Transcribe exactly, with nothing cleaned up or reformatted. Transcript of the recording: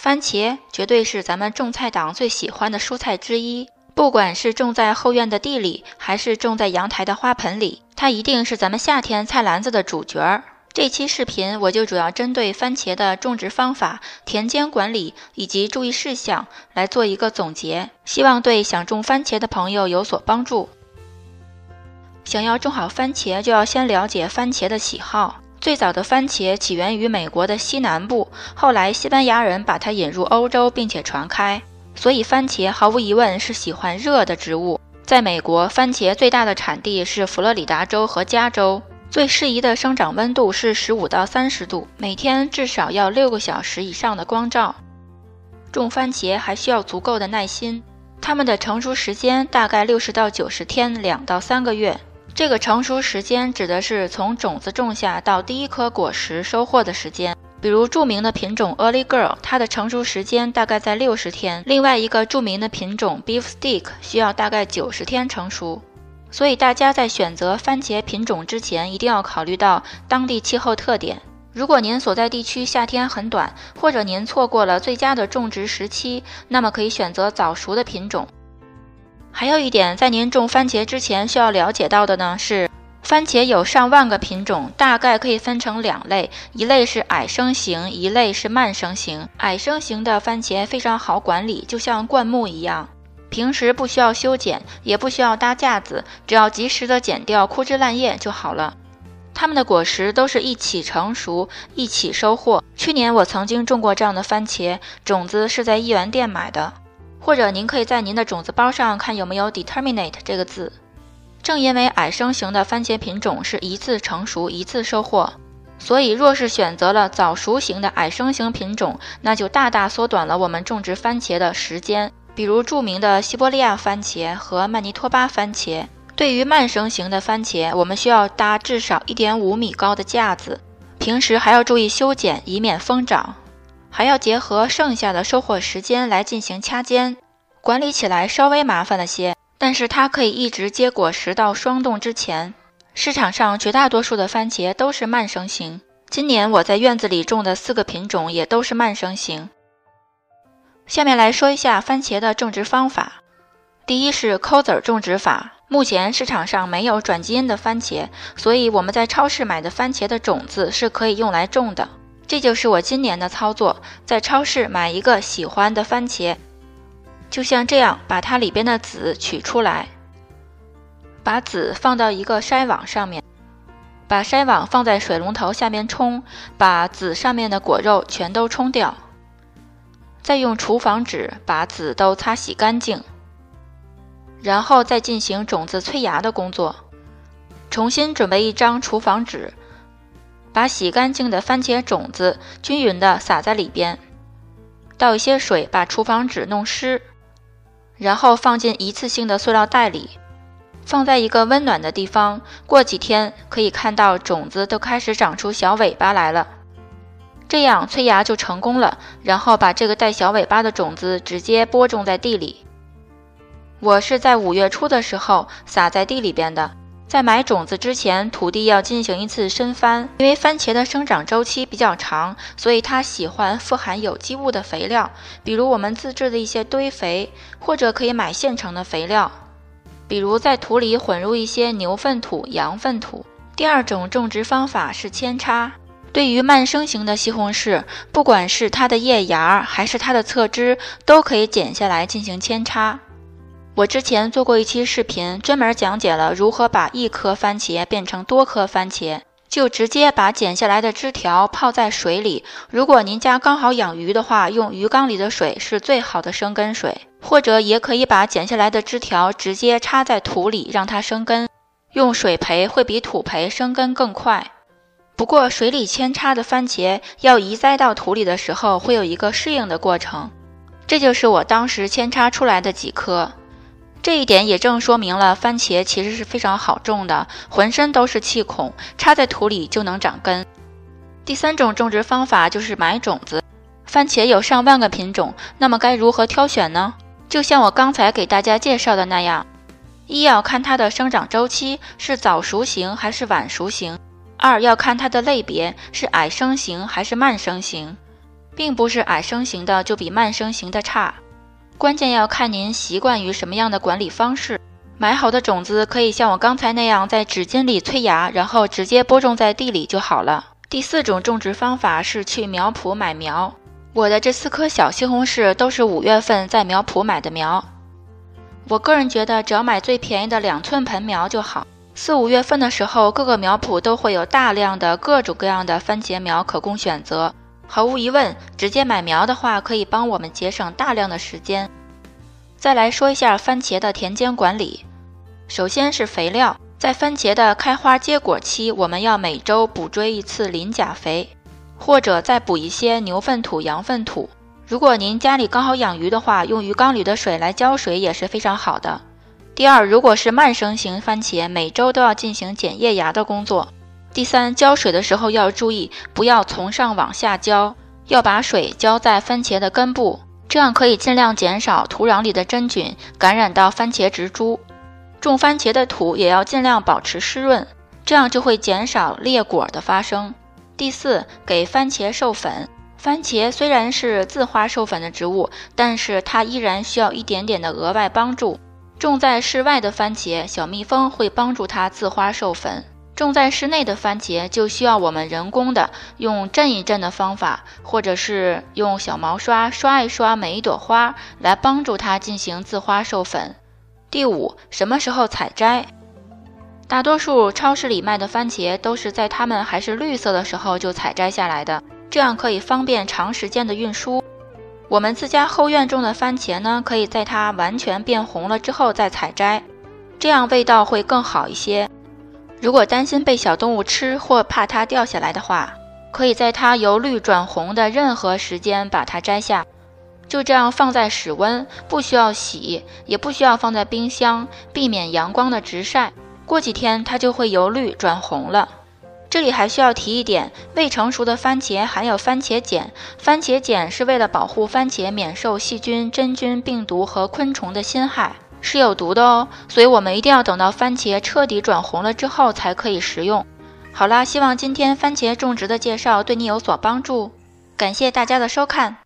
番茄绝对是咱们种菜党最喜欢的蔬菜之一，不管是种在后院的地里，还是种在阳台的花盆里，它一定是咱们夏天菜篮子的主角。这期视频我就主要针对番茄的种植方法、田间管理以及注意事项来做一个总结，希望对想种番茄的朋友有所帮助。想要种好番茄，就要先了解番茄的喜好。最早的番茄起源于美国的西南部，后来西班牙人把它引入欧洲并且传开，所以番茄毫无疑问是喜欢热的植物。在美国，番茄最大的产地是佛罗里达州和加州，最适宜的生长温度是十五到三十度，每天至少要六个小时以上的光照。种番茄还需要足够的耐心，它们的成熟时间大概六十到九十天，两到三个月。这个成熟时间指的是从种子种下到第一颗果实收获的时间。比如著名的品种 Early Girl， 它的成熟时间大概在六十天，另外一个著名的品种 Beef Stick 需要大概九十天成熟。所以大家在选择番茄品种之前，一定要考虑到当地气候特点。如果您所在地区夏天很短，或者您错过了最佳的种植时期，那么可以选择早熟的品种。还有一点，在您种番茄之前需要了解到的呢是，番茄有上万个品种，大概可以分成两类，一类是矮生型，一类是慢生型。矮生型的番茄非常好管理，就像灌木一样，平时不需要修剪，也不需要搭架子，只要及时的剪掉枯枝烂叶就好了。它们的果实都是一起成熟，一起收获。去年我曾经种过这样的番茄，种子是在一元店买的。或者您可以在您的种子包上看有没有 determinate 这个字。正因为矮生型的番茄品种是一次成熟一次收获，所以若是选择了早熟型的矮生型品种，那就大大缩短了我们种植番茄的时间。比如著名的西伯利亚番茄和曼尼托巴番茄。对于慢生型的番茄，我们需要搭至少 一点五米高的架子，平时还要注意修剪，以免疯长。还要结合剩下的收获时间来进行掐尖，管理起来稍微麻烦了些，但是它可以一直结果实到霜冻之前。市场上绝大多数的番茄都是慢生型，今年我在院子里种的四个品种也都是慢生型。下面来说一下番茄的种植方法。第一是抠籽种植法。目前市场上没有转基因的番茄，所以我们在超市买的番茄的种子是可以用来种的。这就是我今年的操作，在超市买一个喜欢的番茄，就像这样把它里边的籽取出来，把籽放到一个筛网上面，把筛网放在水龙头下面冲，把籽上面的果肉全都冲掉，再用厨房纸把籽都擦洗干净，然后再进行种子催芽的工作。重新准备一张厨房纸，把洗干净的番茄种子均匀地撒在里边，倒一些水把厨房纸弄湿，然后放进一次性的塑料袋里，放在一个温暖的地方。过几天可以看到种子都开始长出小尾巴来了，这样催芽就成功了。然后把这个带小尾巴的种子直接播种在地里。我是在五月初的时候撒在地里边的。在买种子之前，土地要进行一次深翻，因为番茄的生长周期比较长，所以它喜欢富含有机物的肥料，比如我们自制的一些堆肥，或者可以买现成的肥料，比如在土里混入一些牛粪土、羊粪土。第二种种植方法是扦插。对于慢生型的西红柿，不管是它的叶芽还是它的侧枝，都可以剪下来进行扦插。我之前做过一期视频，专门讲解了如何把一颗番茄变成多颗番茄，就直接把剪下来的枝条泡在水里。如果您家刚好养鱼的话，用鱼缸里的水是最好的生根水，或者也可以把剪下来的枝条直接插在土里让它生根，用水培会比土培生根更快。不过水里扦插的番茄要移栽到土里的时候会有一个适应的过程，这就是我当时扦插出来的几颗。这一点也正说明了番茄其实是非常好种的，浑身都是气孔，插在土里就能长根。第三种种植方法就是买种子。番茄有上万个品种，那么该如何挑选呢？就像我刚才给大家介绍的那样，一要看它的生长周期是早熟型还是晚熟型，二要看它的类别是矮生型还是慢生型， 并不是矮生型的就比慢生型的差，关键要看您习惯于什么样的管理方式。买好的种子可以像我刚才那样在纸巾里催芽，然后直接播种在地里就好了。第四种种植方法是去苗圃买苗。我的这四颗小西红柿都是五月份在苗圃买的苗。我个人觉得只要买最便宜的两寸盆苗就好。四五月份的时候，各个苗圃都会有大量的各种各样的番茄苗可供选择。毫无疑问，直接买苗的话可以帮我们节省大量的时间。再来说一下番茄的田间管理。首先是肥料，在番茄的开花结果期，我们要每周补追一次磷钾肥，或者再补一些牛粪土、羊粪土。如果您家里刚好养鱼的话，用鱼缸里的水来浇水也是非常好的。第二，如果是慢生型番茄，每周都要进行剪叶芽的工作。第三，浇水的时候要注意，不要从上往下浇，要把水浇在番茄的根部，这样可以尽量减少土壤里的真菌感染到番茄植株。种番茄的土也要尽量保持湿润，这样就会减少裂果的发生。第四，给番茄授粉。番茄虽然是自花授粉的植物，但是它依然需要一点点的额外帮助。种在室外的番茄，小蜜蜂会帮助它自花授粉；种在室内的番茄就需要我们人工的用震一震的方法，或者是用小毛刷刷一刷每一朵花，来帮助它进行自花授粉。第五，什么时候采摘？大多数超市里卖的番茄都是在它们还是绿色的时候就采摘下来的，这样可以方便长时间的运输。我们自家后院种的番茄呢，可以在它完全变红了之后再采摘，这样味道会更好一些。如果担心被小动物吃或怕它掉下来的话，可以在它由绿转红的任何时间把它摘下，就这样放在室温，不需要洗，也不需要放在冰箱，避免阳光的直晒。过几天它就会由绿转红了。这里还需要提一点，未成熟的番茄含有番茄碱，番茄碱是为了保护番茄免受细菌、真菌、病毒和昆虫的侵害，是有毒的哦，所以我们一定要等到番茄彻底转红了之后才可以食用。好啦，希望今天番茄种植的介绍对你有所帮助，感谢大家的收看。